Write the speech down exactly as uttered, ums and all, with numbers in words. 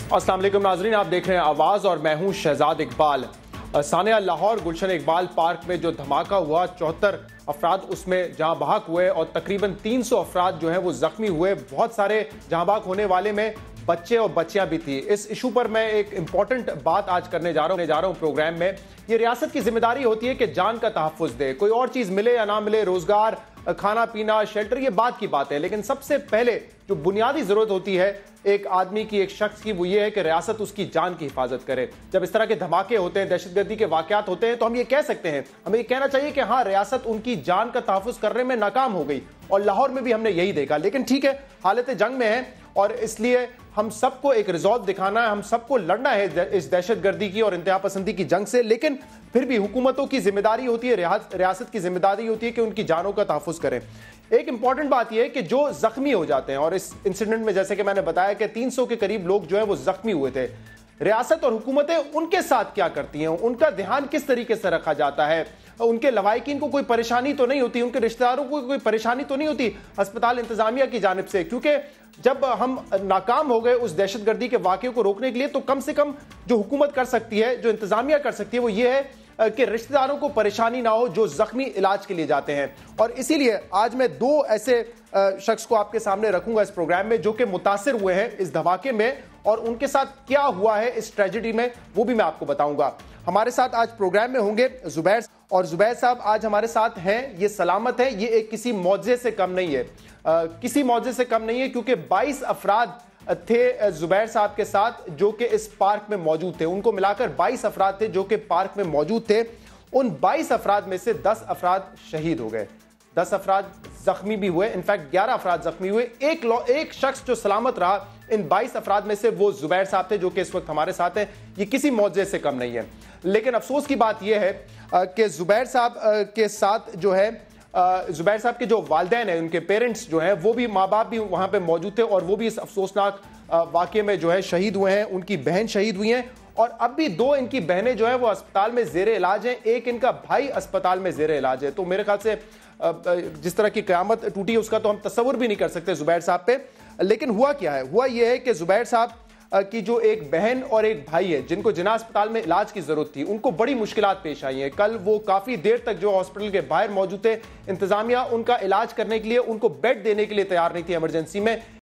अस्सलाम वालेकुम नाज़रीन, आप देख रहे हैं आवाज़ और मैं हूं शहजाद इकबाल। सानिया लाहौर गुलशन इकबाल पार्क में जो धमाका हुआ, चौहत्तर अफराद उसमें जहां बहक हुए और तकरीबन तीन सौ अफराद जो हैं वो जख्मी हुए। बहुत सारे जहां बहक होने वाले में बच्चे और बच्चियां भी थी। इस इशू पर मैं एक इंपॉर्टेंट बात आज करने जा रहा हूं जा रहा हूं प्रोग्राम में। ये रियासत की जिम्मेदारी होती है कि जान का तहफ़्फ़ुज़ दे, कोई और चीज़ मिले या ना मिले, रोज़गार, खाना पीना, शेल्टर, ये बात की बात है, लेकिन सबसे पहले जो बुनियादी ज़रूरत होती है एक आदमी की, एक शख्स की, वो ये है कि रियासत उसकी जान की हिफाजत करे। जब इस तरह के धमाके होते हैं, दहशतगर्दी के वाक़यात होते हैं, तो हम ये कह सकते हैं, हमें ये कहना चाहिए कि हाँ, रियासत उनकी जान का तहफ़्फ़ुज़ करने में नाकाम हो गई। और लाहौर में भी हमने यही देखा। लेकिन ठीक है, हालत जंग में है और इसलिए हम सबको एक रिजॉल्व दिखाना है, हम सबको लड़ना है इस दहशतगर्दी की और इंतहा पसंदी की जंग से। लेकिन फिर भी हुकूमतों की जिम्मेदारी होती है, रियासत की जिम्मेदारी होती है कि उनकी जानों का तहफ़्फ़ुज़ करें। एक इंपॉर्टेंट बात यह है कि जो जख्मी हो जाते हैं, और इस इंसिडेंट में जैसे कि मैंने बताया कि तीन सौ के करीब लोग जो है वो जख्मी हुए थे, रियासत और हुकूमतें उनके साथ क्या करती हैं, उनका ध्यान किस तरीके से रखा जाता है, उनके लवाहिकीन को कोई परेशानी तो नहीं होती, उनके रिश्तेदारों को कोई परेशानी तो नहीं होती अस्पताल इंतजामिया की जानिब से। क्योंकि जब हम नाकाम हो गए उस दहशतगर्दी के वाक़े को रोकने के लिए, तो कम से कम जो हुकूमत कर सकती है, जो इंतजामिया कर सकती है, वो ये है कि रिश्तेदारों को परेशानी ना हो जो जख्मी इलाज के लिए जाते हैं। और इसीलिए आज मैं दो ऐसे शख्स को आपके सामने रखूंगा इस प्रोग्राम में जो कि मुतासिर हुए हैं इस धमाके में, और उनके साथ क्या हुआ है इस ट्रेजेडी में वो भी मैं आपको बताऊंगा। हमारे साथ आज प्रोग्राम में होंगे जुबैर, और जुबैर साहब आज हमारे साथ हैं, ये सलामत है, ये एक किसी मौजे से कम नहीं है, आ, किसी मौजे से कम नहीं है, क्योंकि बाईस अफराद थे जुबैर साहब के साथ जो कि इस पार्क में मौजूद थे। उनको मिलाकर बाईस अफराद थे जो कि पार्क में मौजूद थे। उन बाईस अफराद में से दस अफराद शहीद हो गए, दस अफराद जख्मी भी हुए, इनफैक्ट ग्यारह अफराद जख्मी हुए। एक एक शख्स जो सलामत रहा इन बाईस अफराद में से, वो जुबैर साहब थे जो कि इस वक्त हमारे साथ हैं। ये किसी मौजे से कम नहीं है। लेकिन अफसोस की बात यह है कि जुबैर साहब के साथ जो है, जुबैर साहब के जो वालिदैन हैं, उनके पेरेंट्स जो हैं, वो भी, माँ बाप भी वहाँ पे मौजूद थे और वो भी इस अफसोसनाक वाक़े में जो है शहीद हुए हैं। उनकी बहन शहीद हुई हैं और अब भी दो इनकी बहनें जो हैं वो अस्पताल में ज़ेरे इलाज हैं, एक इनका भाई अस्पताल में ज़ेरे इलाज है। तो मेरे ख्याल से जिस तरह की क़यामत टूटी है उसका तो हम तस्वुर भी नहीं कर सकते जुबैर साहब पे। लेकिन हुआ क्या है, हुआ यह है कि जुबैर साहब की जो एक बहन और एक भाई है जिनको जिना अस्पताल में इलाज की जरूरत थी, उनको बड़ी मुश्किलात पेश आई हैं। कल वो काफी देर तक जो हॉस्पिटल के बाहर मौजूद थे, इंतजामिया उनका इलाज करने के लिए उनको बेड देने के लिए तैयार नहीं थी इमरजेंसी में।